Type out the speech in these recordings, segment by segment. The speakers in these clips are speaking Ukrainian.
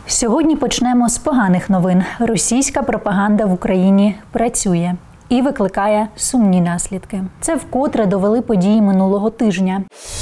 Сьогодні почнемо з поганих новин. Російська пропаганда в Україні працює і викликає сумні наслідки. Це вкотре довели події минулого тижня.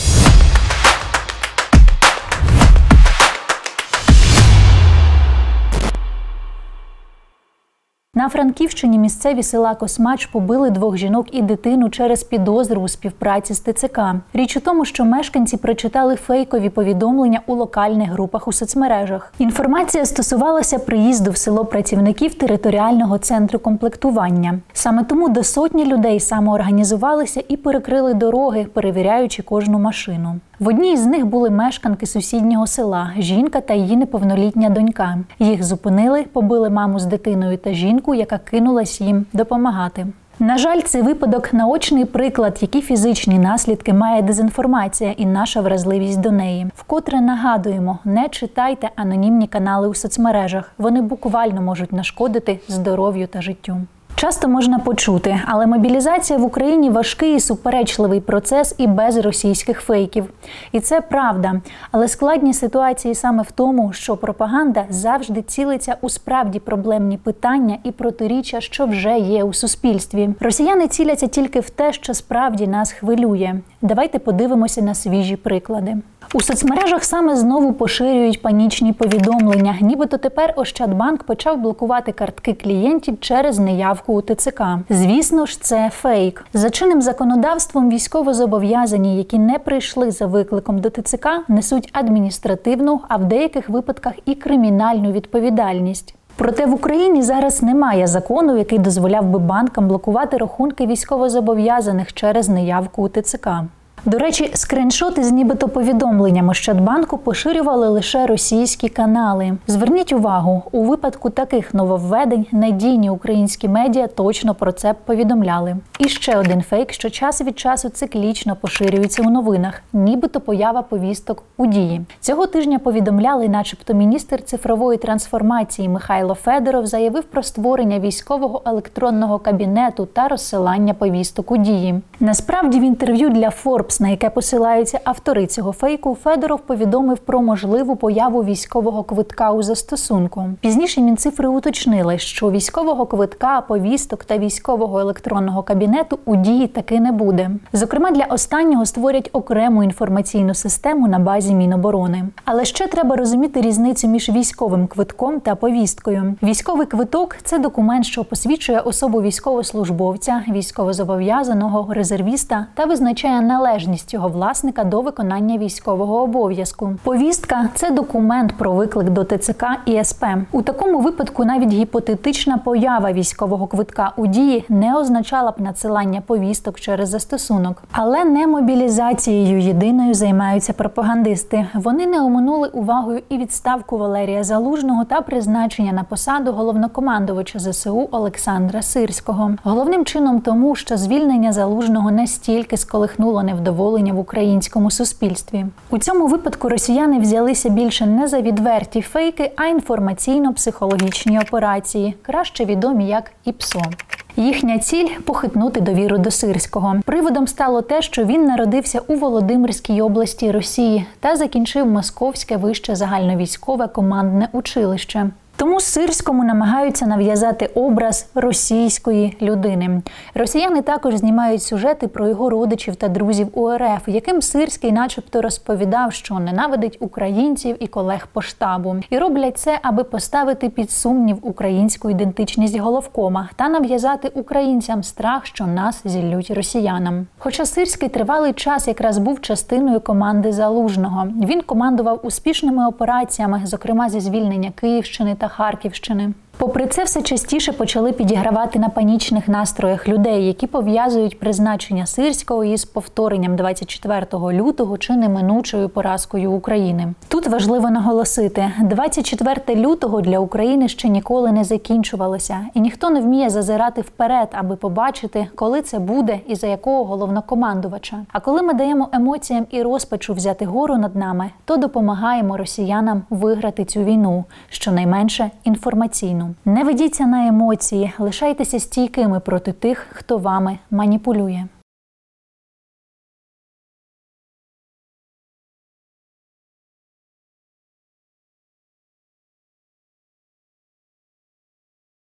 На Франківщині місцеві села Космач побили 2 жінок і дитину через підозру у співпраці з ТЦК. Річ у тому, що мешканці прочитали фейкові повідомлення у локальних групах у соцмережах. Інформація стосувалася приїзду в село працівників територіального центру комплектування. Саме тому до сотні людей самоорганізувалися і перекрили дороги, перевіряючи кожну машину. В одній з них були мешканки сусіднього села – жінка та її неповнолітня донька. Їх зупинили, побили маму з дитиною та жінку, яка кинулась їм допомагати. На жаль, цей випадок – наочний приклад, які фізичні наслідки має дезінформація і наша вразливість до неї. Вкотре нагадуємо, не читайте анонімні канали у соцмережах. Вони буквально можуть нашкодити здоров'ю та життю. Часто можна почути, але мобілізація в Україні – важкий і суперечливий процес і без російських фейків. І це правда. Але складність ситуації саме в тому, що пропаганда завжди цілиться у справді проблемні питання і протиріччя, що вже є у суспільстві. Росіяни ціляться тільки в те, що справді нас хвилює. Давайте подивимося на свіжі приклади. У соцмережах саме знову поширюють панічні повідомлення. Нібито тепер Ощадбанк почав блокувати картки клієнтів через неявку у ТЦК. Звісно ж, це фейк. За чинним законодавством військовозобов'язані, які не прийшли за викликом до ТЦК, несуть адміністративну, а в деяких випадках і кримінальну відповідальність. Проте в Україні зараз немає закону, який дозволяв би банкам блокувати рахунки військовозобов'язаних через неявку у ТЦК. До речі, скріншоти з нібито повідомленням Ощадбанку поширювали лише російські канали. Зверніть увагу, у випадку таких нововведень надійні українські медіа точно про це повідомляли. І ще один фейк, що час від часу циклічно поширюється у новинах, нібито поява повісток у Дії. Цього тижня повідомляли, начебто міністр цифрової трансформації Михайло Федоров заявив про створення військового електронного кабінету та розсилання повісток у Дії. Насправді в інтерв'ю для Forbes, на яке посилаються автори цього фейку, Федоров повідомив про можливу появу військового квитка у застосунку. Пізніше Мінцифри уточнили, що військового квитка, повісток та військового електронного кабінету у Дії таки не буде. Зокрема, для останнього створять окрему інформаційну систему на базі Міноборони. Але ще треба розуміти різницю між військовим квитком та повісткою. Військовий квиток – це документ, що посвідчує особу військовослужбовця, військовозобов'язаного, резервіста та визначає належність його власника до виконання військового обов'язку. Повістка – це документ про виклик до ТЦК і СП. У такому випадку навіть гіпотетична поява військового квитка у Дії не означала б надсилання повісток через застосунок. Але не мобілізацією єдиною займаються пропагандисти. Вони не оминули увагою і відставку Валерія Залужного та призначення на посаду головнокомандувача ЗСУ Олександра Сирського. Головним чином тому, що звільнення Залужного настільки сколихнуло невдоволення в українському суспільстві. У цьому випадку росіяни взялися більше не за відверті фейки, а інформаційно-психологічні операції, краще відомі як ІПСО. Їхня ціль – похитнути довіру до Сирського. Приводом стало те, що він народився у Володимирській області Росії та закінчив Московське вище загальновійськове командне училище. Тому Сирському намагаються нав'язати образ російської людини. Росіяни також знімають сюжети про його родичів та друзів у РФ, яким Сирський начебто розповідав, що ненавидить українців і колег по штабу. І роблять це, аби поставити під сумнів українську ідентичність головкома та нав'язати українцям страх, що нас зіллють росіянам. Хоча Сирський тривалий час якраз був частиною команди Залужного. Він командував успішними операціями, зокрема зі звільнення Київщини та Харківщини. Попри це, все частіше почали підігравати на панічних настроях людей, які пов'язують призначення Сирського із повторенням 24 лютого чи неминучою поразкою України. Тут важливо наголосити, 24 лютого для України ще ніколи не закінчувалося, і ніхто не вміє зазирати вперед, аби побачити, коли це буде і за якого головнокомандувача. А коли ми даємо емоціям і розпачу взяти гору над нами, то допомагаємо росіянам виграти цю війну, щонайменше інформаційно. Не ведіться на емоції, лишайтеся стійкими проти тих, хто вами маніпулює.